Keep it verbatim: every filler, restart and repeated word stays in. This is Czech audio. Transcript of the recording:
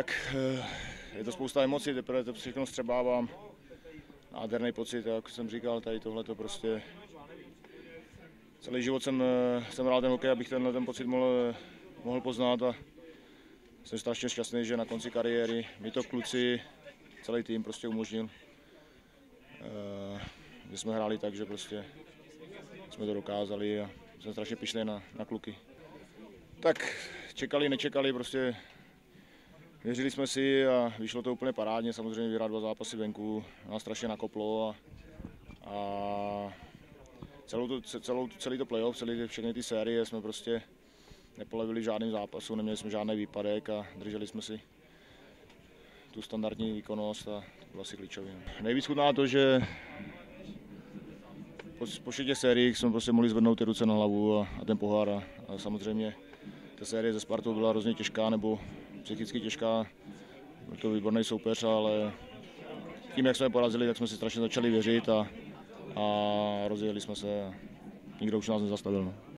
Tak je to spousta emocí, teprve to všechno střebávám. Nádherný pocit, jak jsem říkal, tady tohle to prostě... Celý život jsem, jsem hrál ten hokej, abych tenhle ten pocit mohl, mohl poznat a jsem strašně šťastný, že na konci kariéry mi to kluci, celý tým prostě umožnil. Že jsme hráli tak, že prostě jsme to dokázali a jsem strašně pyšný na, na kluky. Tak čekali, nečekali, prostě věřili jsme si a vyšlo to úplně parádně, samozřejmě vyhrát dva zápasy venku, nás strašně nakoplo a, a celou to, celou, celý to playoff, celý, všechny ty série jsme prostě nepolevili v žádném zápasu, neměli jsme žádný výpadek a drželi jsme si tu standardní výkonnost a to bylo asi klíčové. Nejvíc chutná to, že po, po všech těch sériích jsme prostě mohli zvednout ty ruce na hlavu a, a ten pohár a, a samozřejmě ta série ze Spartou byla hrozně těžká nebo psychicky těžká, byl to výborný soupeř, ale tím, jak jsme porazili, tak jsme si strašně začali věřit a, a rozjeli jsme se a nikdo už nás nezastavil. No.